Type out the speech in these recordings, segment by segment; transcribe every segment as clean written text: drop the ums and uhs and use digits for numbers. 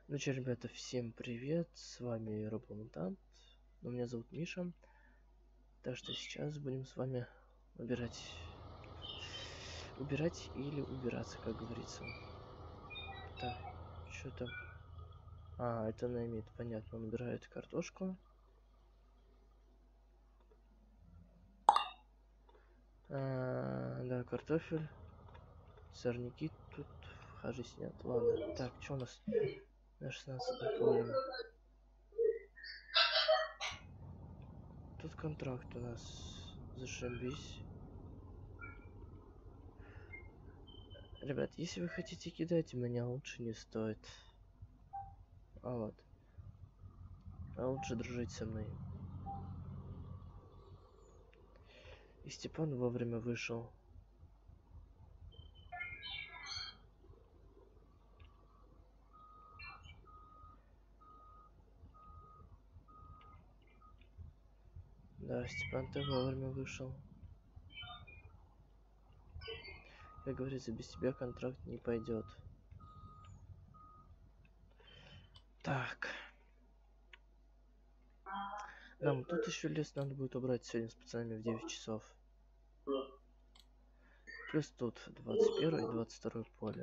Ну что, ребята, всем привет, с вами Робомутант, меня зовут Миша, так что сейчас будем с вами убирать или убираться, как говорится. Так, что там? Это наймит, понятно, он убирает картошку. Да, картофель, сорняки тут в хаже снят, ладно. Так, что у нас на 16 поле? Тут контракт у нас, зашибись. Ребят, если вы хотите кидать, меня лучше не стоит. Лучше дружить со мной. И Степан вовремя вышел. Да, Степан-то вовремя вышел. Как говорится, без тебя контракт не пойдет. Так. Нам тут еще лес надо будет убрать сегодня с пацанами в 9 часов. Плюс тут 21 и 22 поле.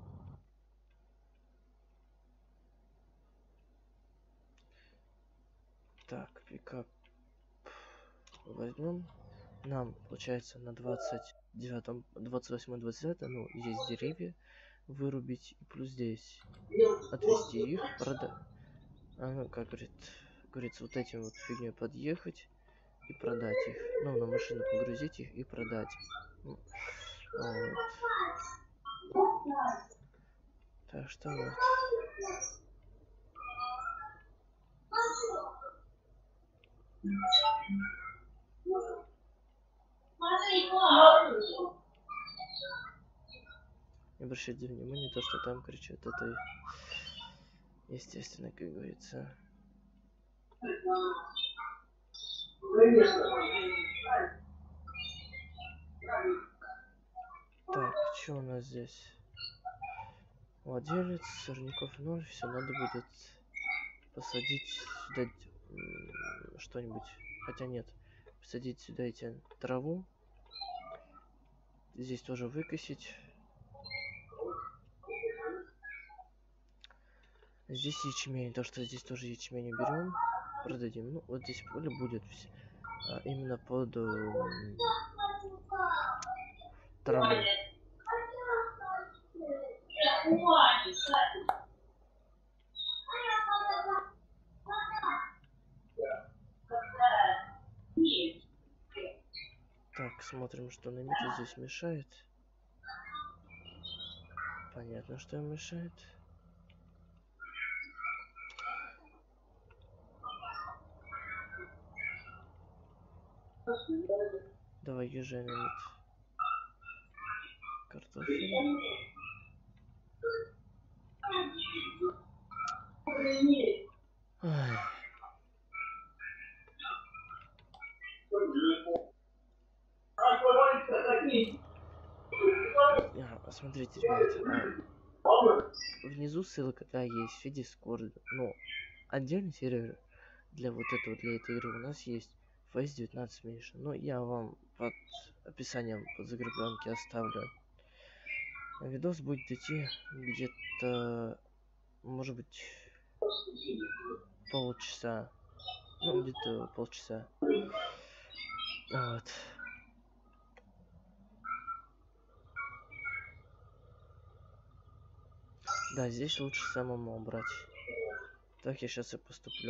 Так, пикап возьмем. Нам, получается, на 29, 28, 29, ну, есть деревья вырубить. И плюс здесь отвести их, продать. Как говорится, вот этим вот фигней подъехать и продать их. Ну, на машину погрузить их и продать. Вот. Так что вот. Не обращайте внимания, то, что там кричат, это естественно, как говорится. Так, что у нас здесь? Владелец, сорняков 0, все надо будет посадить сюда что-нибудь. Хотя нет, посадить сюда эти траву. Здесь тоже выкосить. Здесь ячмень, то что здесь тоже ячмень уберем, продадим. Ну, вот здесь поле будет именно под траву. Так, смотрим, что на мите здесь мешает. Понятно, что им мешает. Давай, езжай на мит. Картофель. Ай. Смотрите, ребят, внизу ссылка, да, есть в Discord, но отдельный сервер для вот этого, для этой игры у нас есть Face 19 меньше, но я вам под описанием, под закрепленки оставлю. Видос будет идти где-то, может быть, полчаса, ну где-то полчаса. Вот. Да, здесь лучше самому убрать. Так я сейчас и поступлю.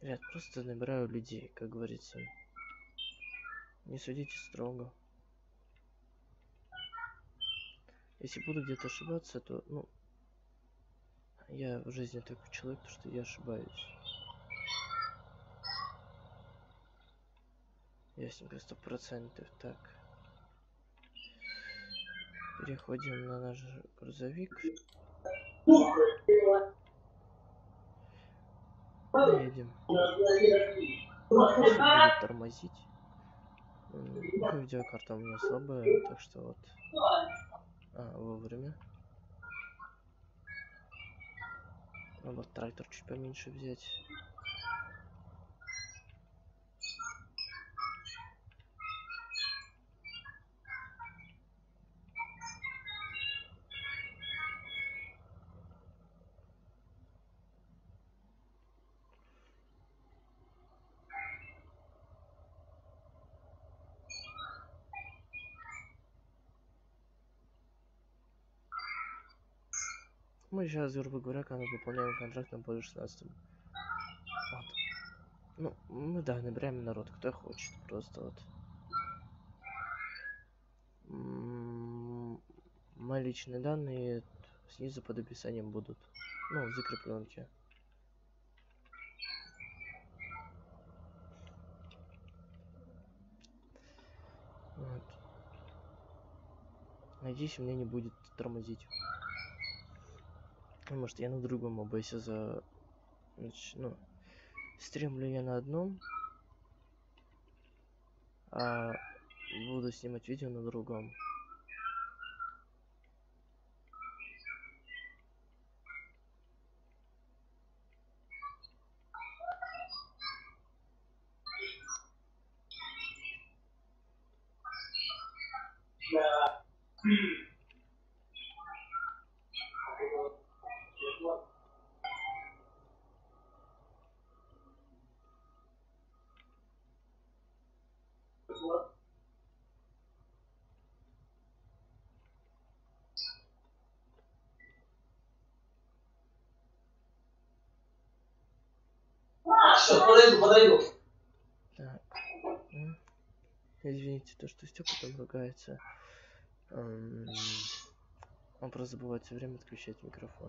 Ребят, просто набираю людей, как говорится. Не судите строго. Если буду где-то ошибаться, то, ну, я в жизни такой человек, что я ошибаюсь. Ясненько, 100%. Так. Переходим на наш грузовик. Едем. Если будет тормозить. Видеокарта у меня слабая, так что вот. Вовремя. Надо трактор чуть поменьше взять. Мы сейчас, грубо говоря, когда выполняем контракт на поле 16. Вот. Ну, мы, да, набираем народ, кто хочет. Просто вот. Мои личные данные снизу под описанием будут. Ну, в закрепленке. Вот. Надеюсь, у меня не будет тормозить. Может, я на другом ОБСе ну, стримлю я на одном, а буду снимать видео на другом. Подойду. Так. Извините, то, что Степа там ругается. Он просто забывает все время отключать микрофон.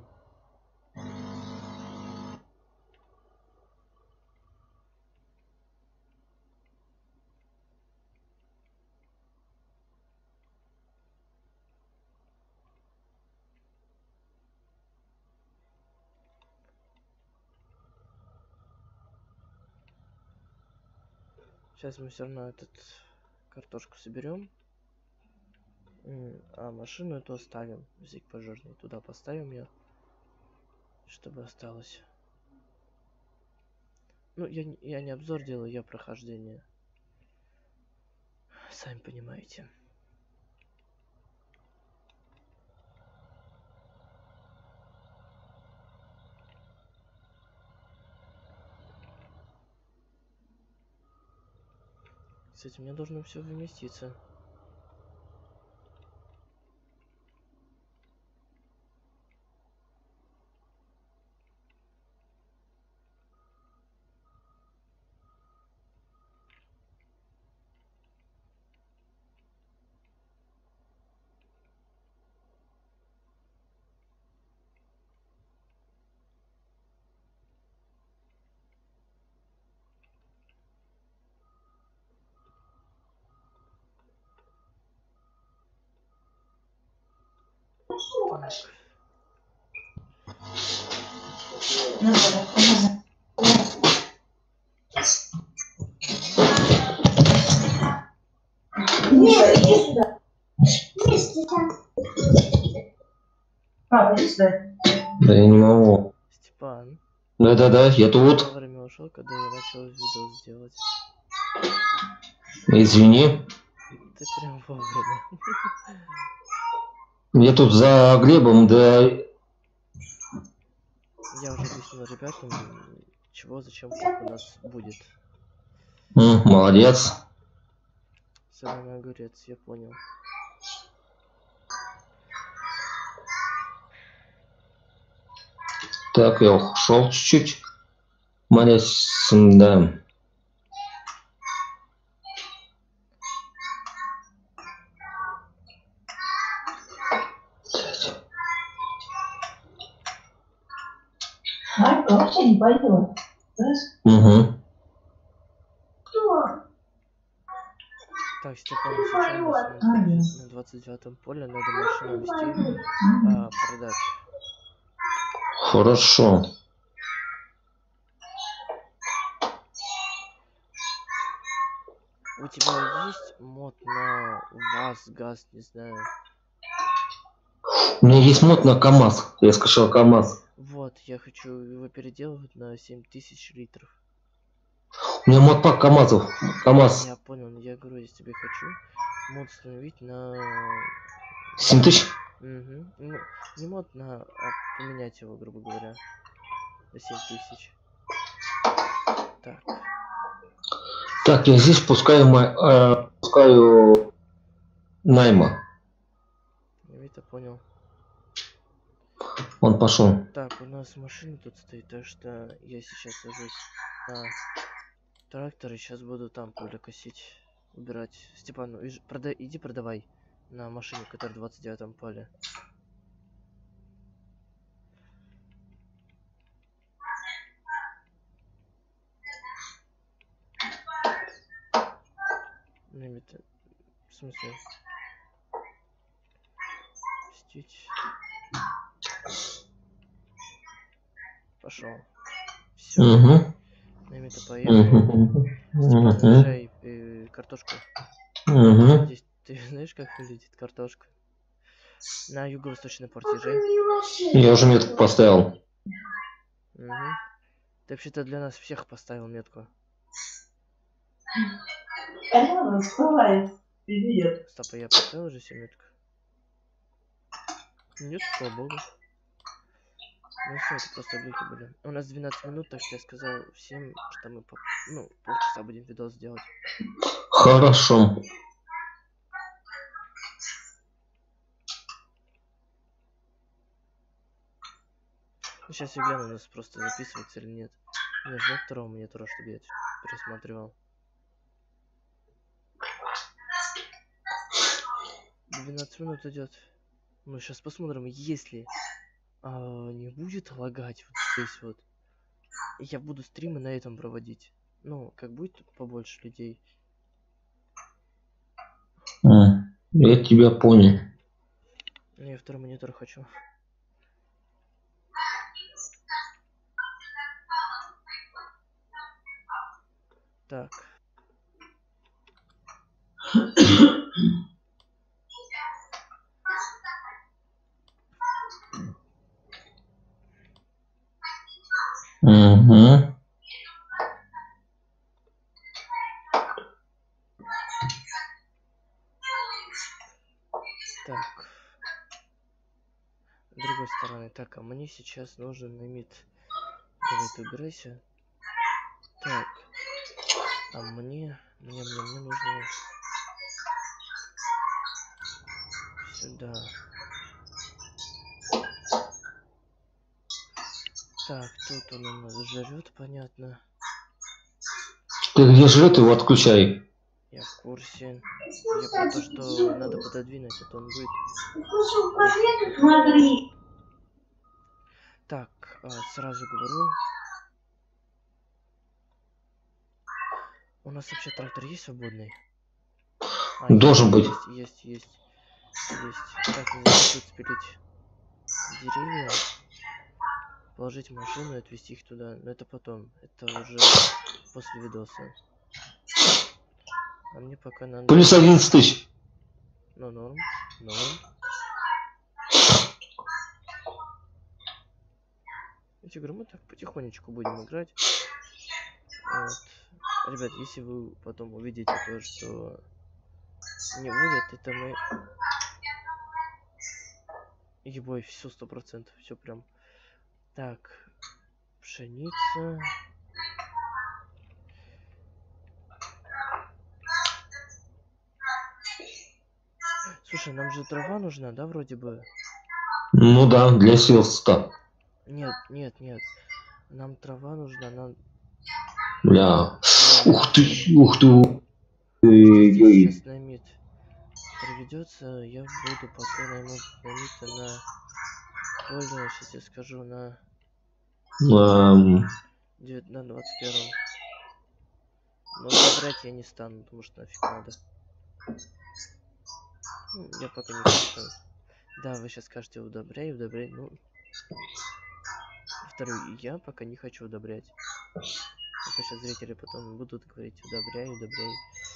Сейчас мы все равно картошку соберем. А машину эту оставим. Зиг пожарный. Туда поставим ее. Чтобы осталось. Ну, я не обзор делаю, я прохождение. Сами понимаете. Кстати, мне должно все вместиться. Нет, иди сюда. Вместе там. Папа, иди сюда. Да я не могу. Степан. Да-да-да, я тут. Я вовремя ушел, когда я начал видос делать. Извини. Ты прям вовремя. Я тут за Глебом, да. Я уже объяснил ребятам, чего, зачем, как у нас будет. Молодец. Соленый огурец, я понял. Так, я ушел чуть-чуть. Да. Марка вообще не пойдет. Знаешь? Угу. Кто? Так, Степан, сейчас у нас на 29-м поле надо машину вести, продать. Хорошо. У тебя есть мод на ВАЗ, ГАЗ, не знаю? У меня есть мод на КамАЗ. Я скачал КамАЗ. Вот, я хочу его переделывать на 7000 литров. У меня мод по КамАЗу. КамАЗ. Я понял, я говорю, я тебе хочу мод установить на... 7000? Угу. Ну, не мод на, а поменять его, грубо говоря, на 7000. Так. Так, я здесь пускаю найма. Я это понял. Он пошел. Так, у нас машина тут стоит, так что я сейчас сажусь на трактор и сейчас буду там поле косить, убирать. Степан, ну, иди продавай на машине, которая в 29-м поле. В смысле? Пустить. Пошел. Все. Угу. Нами-то поехали. Степан, наряжай картошку. Угу. Здесь ты знаешь, как выглядит картошка? На юго-восточной портиже. Я уже метку поставил. Угу. Ты вообще-то для нас всех поставил метку. Алена всплывает. Привет. Стоп, а я поставил уже себе метку? Нет, слава богу. Ну все, это просто глюки были. У нас 12 минут, так что я сказал всем, что мы полчаса будем видос делать. Хорошо. Ну, сейчас я гляну, у нас просто записывается или нет. Мне ждать второго монитора, чтобы я пересматривал. 12 минут идет. Мы сейчас посмотрим, если не будет лагать вот здесь вот. Я буду стримы на этом проводить. Ну, как будет побольше людей. Я тебя понял. Я второй монитор хочу. Так. Угу. Так. С другой стороны. Так, а мне сейчас нужен лимит. Давай ты убирайся. Так. А мне нужно сюда. Так, тут он у нас жрет, понятно. Ты где жрет, его отключай. Я в курсе. Я про то, что надо пододвинуть, а то он будет. Слушай, котлету смотри. Так, сразу говорю. У нас вообще трактор есть свободный? Должен быть. Есть. Так, не забудь тут спилить деревья. Положить машину и отвезти их туда. Но это потом. Это уже после видоса. А мне пока надо... Плюс 11 тысяч. Ну, норм. Я тебе говорю, мы так потихонечку будем играть. Вот. Ребят, если вы потом увидите то, что не будет, это мы... Ебой, все 100%, все прям. Так, пшеница. Слушай, нам же трава нужна, да, вроде бы? Ну да, для силста. Нет. Нам трава нужна, Бля. Ладно, Ух ты, ух ты. здесь Ой-ой. сейчас наймит проведется, я буду пока наймита на поле, сейчас я скажу, на Эм, 21. Но удобрять я не стану, потому что нафиг надо. Ну, я пока не хочу. Да, вы сейчас скажете удобряй, удобряй. Ну, повторю, я пока не хочу удобрять. А то сейчас зрители потом будут говорить удобряй, удобряй.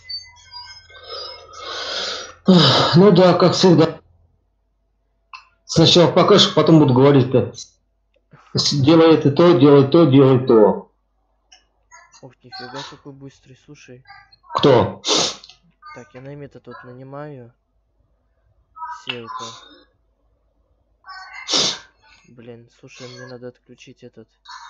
Ну да, как всегда. Сначала покажешь, потом буду говорить-то. Делай это то, делай то, делай то. Ох, нифига какой быстрый, слушай. Кто? Так, я наймета тут нанимаю. Сеялка. Блин, слушай, мне надо отключить этот.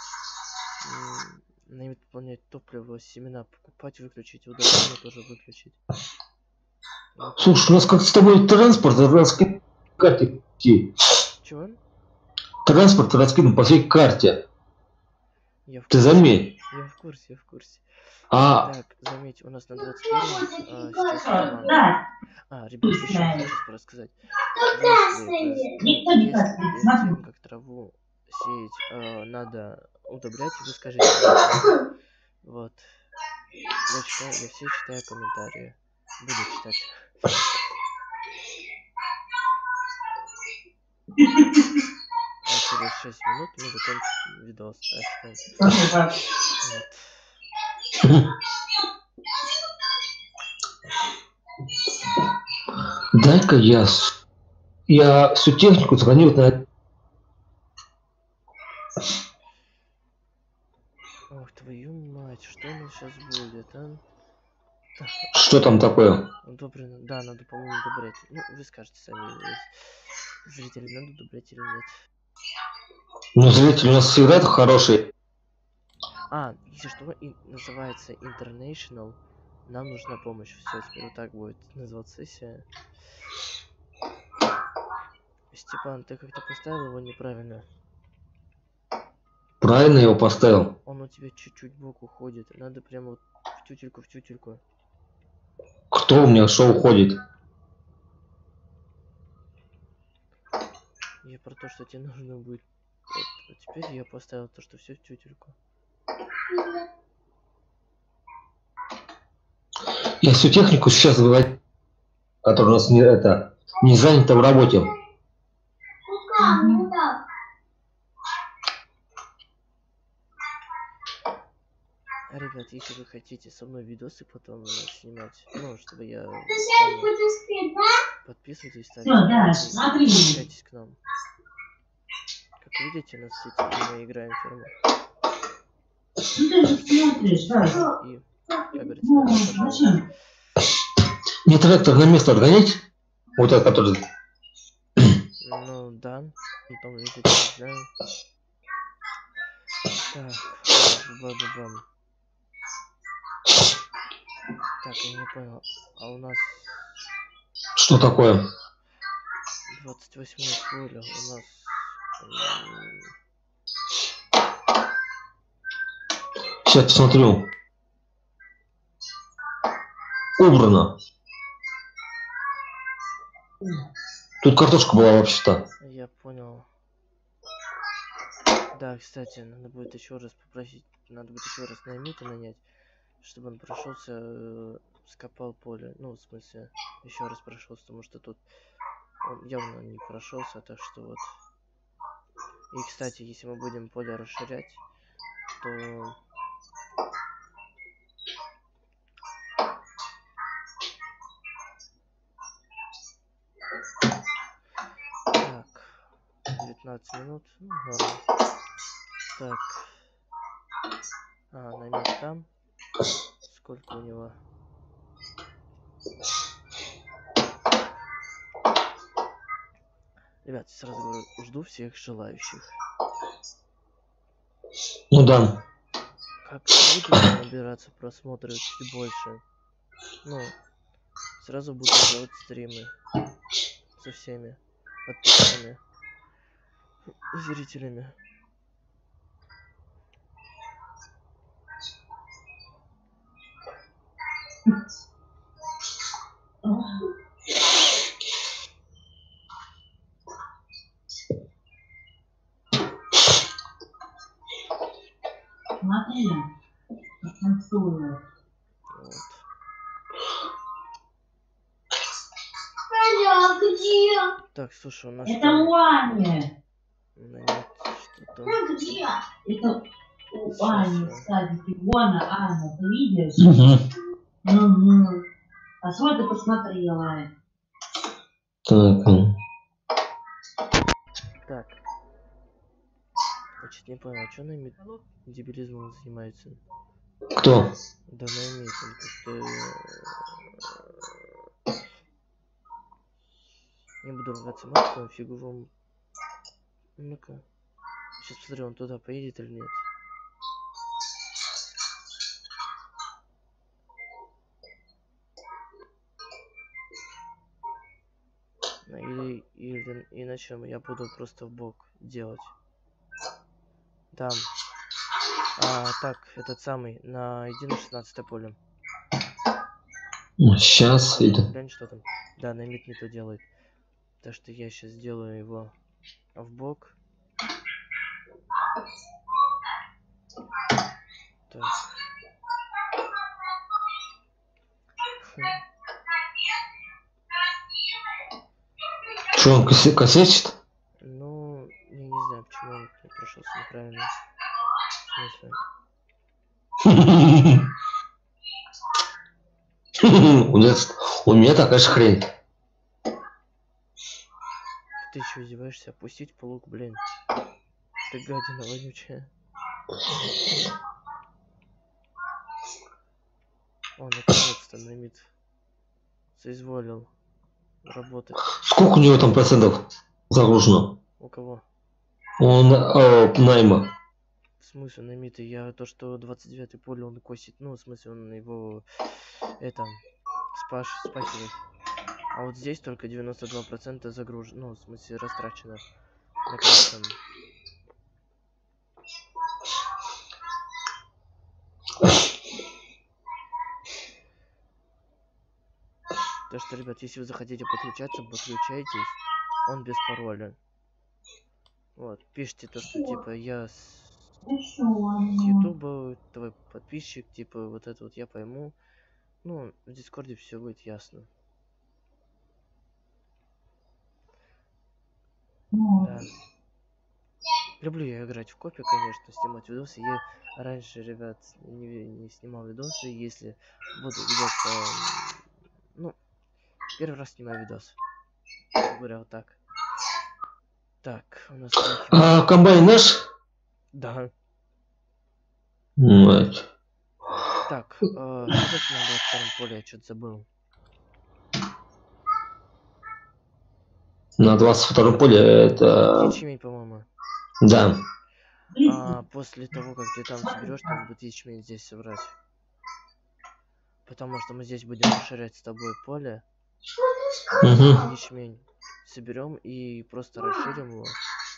Наймет пополнять топливо, семена покупать, выключить, удобрение тоже выключить. Ну, Слушай, у нас как с тобой транспорт раскинут по карте. чего? Транспорт раскинут по всей карте. Я в Ты курсе. заметь. Я в курсе, я в курсе. А, Так, заметь, у нас на 21 сейчас команда. Да, Ребят, еще хочу рассказать. никто не Если хотел, перед смотри. тем, как траву сеять, надо удобрять, вы скажите мне. Вот. Я все читаю комментарии. Буду читать. А через 6 минут мы закончим видос. Так что... Вот. дай-ка я всю технику сгоню на... Ох, твою мать, что у нас сейчас будет, а? Что там такое? Удобрено. Да, надо, по-моему, удобрять. Ну, вы скажете сами, зрители, надо удобрять или нет. Ну, зрители у нас всегда хорошие. Если что, называется International. Нам нужна помощь. Все, теперь вот так будет называться сессия. Степан, ты как-то поставил его неправильно. Правильно его поставил. Он у тебя чуть-чуть бок уходит. Надо прямо вот в тютельку, в тютельку. Кто у меня что уходит? Я про то, что тебе нужно будет. Вот, а теперь я поставил то, что все в тютельку. Я всю технику сейчас выводил, которая у нас не занята в работе. Ребят, если вы хотите со мной видосы потом снимать, ну, чтобы я... Подписывайтесь, ставьте Всё, да, лайки, смотри. подключайтесь к нам. Как видите, у нас эти мы играем ферму. Ну ты же смотришь, да. И, как говорится, добро пожаловать. Зачем? Мне трактор на место отгонять? Вот этот, который... Ну, да. Ну, там лежит, не знаю. Так, бам-бам. Так, я не понял. А у нас Что такое? 28 поле. У нас... Сейчас посмотрю. Убрано. Тут картошка была вообще-то. Я понял. Да, кстати, надо будет еще раз попросить, надо будет еще раз наймита нанять, чтобы он прошелся, скопал поле. Ну, в смысле, еще раз прошелся, потому что тут он явно не прошелся, так что вот. И, кстати, если мы будем поле расширять, то... Так, 19 минут, ну, ладно. Так. Намет там. Сколько у него? Ребят, сразу говорю, жду всех желающих. Ну да. Как буду набираться просмотры чуть больше, ну, сразу буду делать стримы со всеми подписчиками и зрителями. Смотри, танцует. Вот. Где? Так, слушай, у нас Это там Ваня. намет что-то. Где? Это у Сейчас Ани, я. кстати, Вона, Аня, ты видишь? Угу. Угу. А свой ты посмотрела. Так. Так. Значит, не понял, а что намет дебилизмом занимается? Кто? Да намет, он как-то... Не буду ругаться матом, фигу вам. Ну-ка. Сейчас посмотрю, он туда поедет или нет. Или иначе я буду просто в бок делать. Там. Так, этот самый, иди на 16 поле. Сейчас иду. Глянь, что там. Да, намет не то делает. Так что я сейчас сделаю его в бок. Так. Что, он косячит? Ну, я не знаю, почему он прошелся неправильно. В смысле? У меня такая же хрень. Ты еще издеваешься? Опустить плуг, блин. Ты гадина вонючая. О, наконец-то намет соизволил работать. Сколько у него там процентов загружено? У кого? Он найма. В смысле намиты? Я то, что 29-й поле он косит. Ну, в смысле он его спахивает. А вот здесь только 92% загружено. Ну, в смысле растрачено. На красном. Так что, ребят, если вы захотите подключаться, подключайтесь. Он без пароля. Вот, пишите то, что типа я с Ютуба, твой подписчик, типа вот это вот я пойму. Ну, в Дискорде все будет ясно. Да. Люблю я играть в копе, конечно, снимать видосы. Я раньше, ребят, не снимал видосы. Если буду видеться, ну, первый раз снимаю видос. Говоря вот так. Так, у нас... А комбайн наш? Да. Мать. Так, что на 22-м поле, я что-то забыл. На 22-м поле это... Ячмень, по-моему. Да. После того, как ты там соберешь, там будет ячмень здесь собрать. Потому что мы здесь будем расширять с тобой поле. Угу. Ячмень соберем и просто расширим его.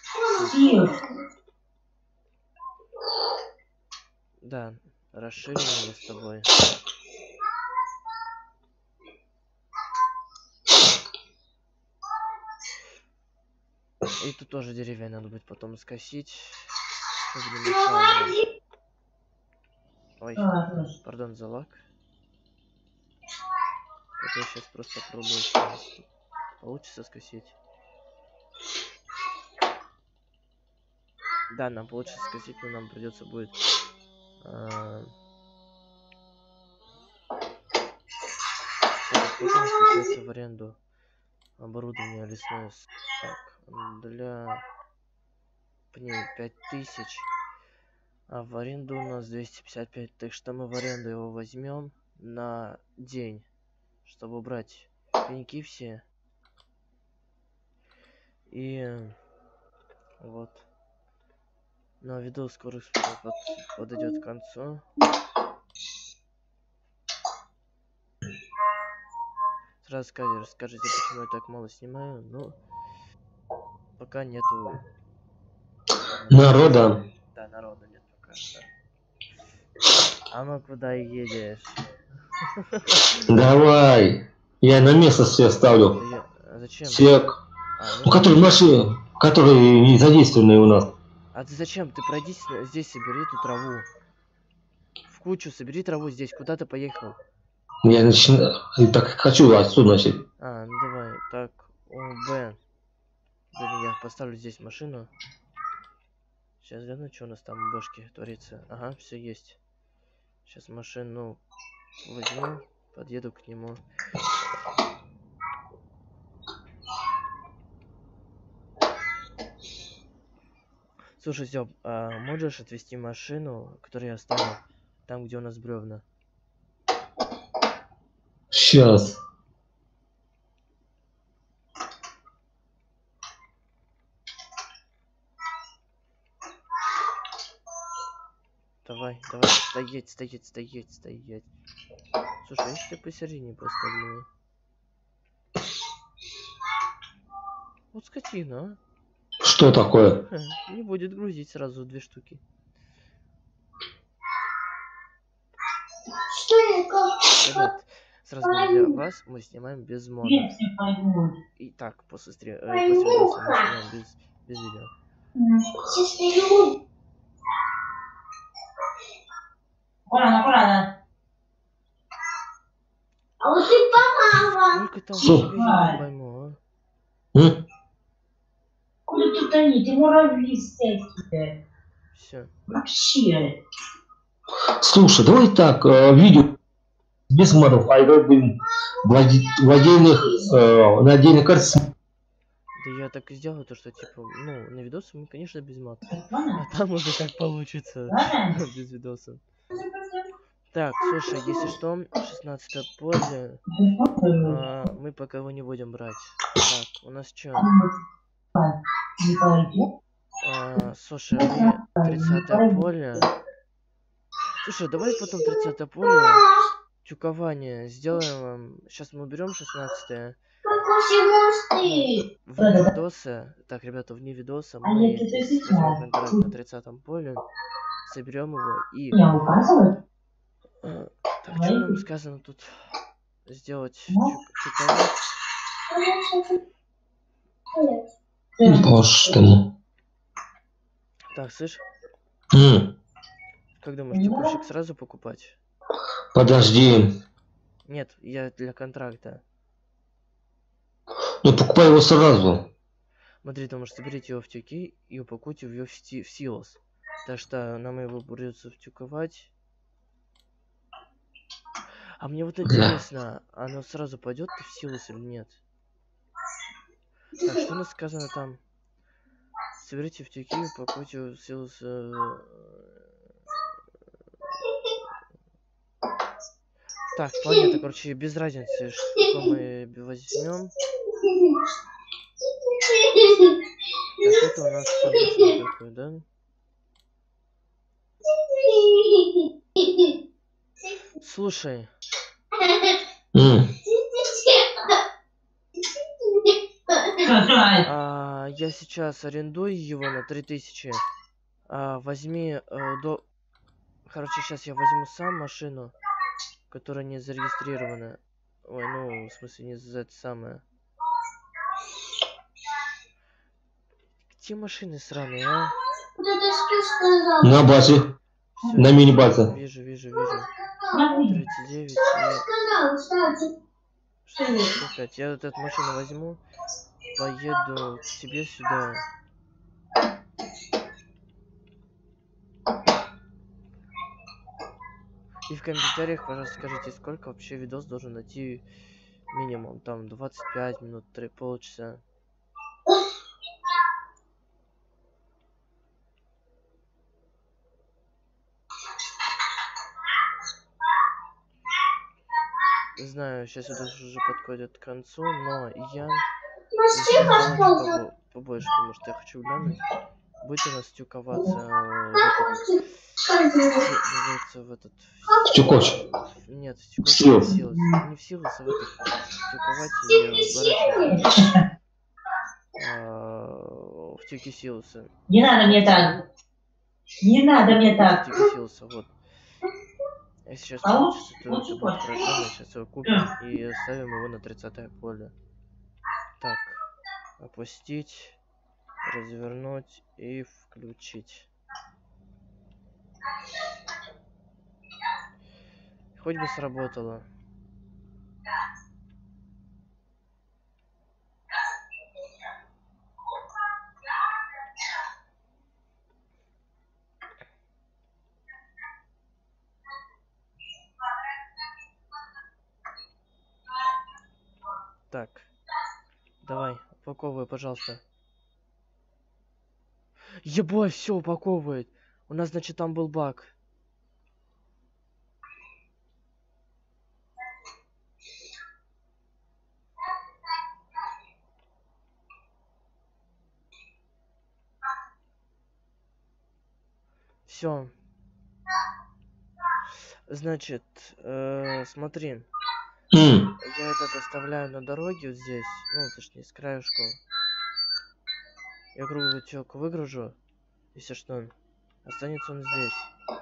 Да, расширим его с тобой. И тут тоже деревья надо будет потом скосить. Чтобы не мешало. Ой, пардон за лаг. Это я сейчас просто пробую, что получится скосить. Да, нам получится скосить, но нам придется будет сколько получается в аренду оборудование лесное. Так, для пней 5000, а в аренду у нас 255. Так что мы в аренду его возьмем на день, чтобы убрать пеньки все. И вот. Но видос скоро подойдет к концу. Сразу скажите, почему я так мало снимаю. Ну, пока нету народа. Да, народа нет пока. Да. А ну куда едешь? Давай. Я на место все ставлю. Зачем? Всех. Ну, которые машины, которые не задействованные у нас. А ты зачем? Ты пройдись здесь, собери эту траву. кучу, собери траву здесь. Куда ты поехал? Я начинаю... Так хочу отсюда начать. А, ну давай. Так, Б. Блин, я поставлю здесь машину. Сейчас гляну, что у нас там в башке творится. Ага, все есть. Сейчас машину возьму, подъеду к нему. Слушай, Зёб, а можешь отвезти машину, которую я оставил, там, где у нас бревна? Сейчас. Давай, давай, стоять. Слушай, я тебя посередине поставлю. Вот скотина, Что такое? а? Не будет грузить сразу 2 штуки. Ребят, сразу говорю, для вас мы снимаем без мода. Где все пойдут? И так, после видоса мы снимаем без видео. Аккуратно. А вот ты помогла. Сколько там Что? вообще, я не пойму, М? Куда тут они? Ты муравьи всякие. Все. Вообще. Слушай, давай так, видео без модов, а играть будем в отдельных, на отдельной карте. Да я так и сделаю, то что типа, ну, на видосы мы, конечно, без мата. А там уже как получится без видоса. Так, слушай, если что, 16-е поле, мы пока его не будем брать. Так, у нас что? Не пойдет. Слушай, мы 30-е поле. Слушай, давай потом 30-е поле тюкование сделаем. Сейчас мы уберем 16-е. Вне видоса. Так, ребята, вне видоса мы возьмем контракт на 30-м поле, соберем его и... Я указываю? Так, что нам сказано тут сделать? Чуковать. Боже ты мой. Так, слышь, М, как думаешь, тюковщик сразу покупать? Подожди. Нет, я для контракта. Ну покупай его сразу. Смотри, ты можешь соберите его в тюки и упакуйте его в силос. Так что нам его придется втюковать. А мне вот интересно, оно сразу пойдет в силос или нет? Так, что у нас сказано там? Соберите в тюки и упакуйте в силос. Так, понятно, короче, без разницы, что мы возьмем. Так, это у нас что такое, да? Слушай, М, я сейчас арендую его на 3000. Возьми Короче, сейчас я возьму сам машину, которая не зарегистрирована. Ой, ну, в смысле, не за это самое. Где машины сраные, а? На базе. Всё, На мини-базе. Вижу. 39. Что искать? Я вот эту машину возьму, поеду к тебе сюда. И в комментариях, пожалуйста, скажите, сколько вообще видос должен найти минимум. Там 25 минут, 3 полчаса. Знаю, сейчас видос уже подходит к концу, но я сделаю побольше, потому что я хочу глянуть. Будет у нас тюковаться в этот... Тюкоч. Нет, в тюковать Силос. в силос. Не в силос, а в этот... Тюковать и оборачивать. В тюки силоса. Не надо мне так. Не надо мне так. Тюки силоса, вот. Если сейчас получится, то это будет хорошо. Мы сейчас его купим и ставим его на 30-е поле. Так, опустить, развернуть и включить. Хоть бы сработало. Так. Давай, упаковывай, пожалуйста. Ебать, все упаковывает. У нас, значит, там был баг. Все. Значит, смотри. Я этот оставляю на дороге вот здесь. Ну, точнее, с краюшку. Я круглую телку выгружу. Если что, останется он здесь.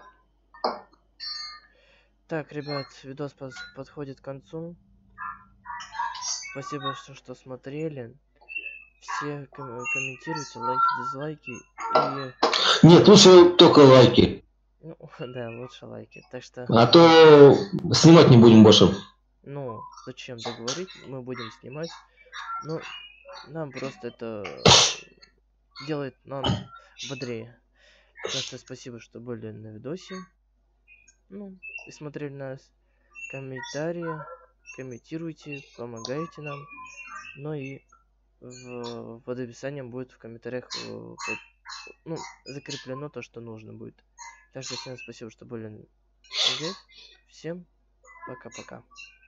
Так, ребят, видос подходит к концу. Спасибо, что смотрели. Все комментируйте, лайки, дизлайки. И... Нет, лучше только лайки. Ну, да, лучше лайки. Так что... А то снимать не будем больше. Ну, зачем договорить? Мы будем снимать. Ну, нам просто это делает нам бодрее. Так что спасибо, что были на видосе. Ну, и смотрели нас. Комментарии. Комментируйте, помогайте нам. Ну и под описанием будет в комментариях ну, закреплено то, что нужно будет. Так что всем спасибо, что были здесь. Всем пока-пока.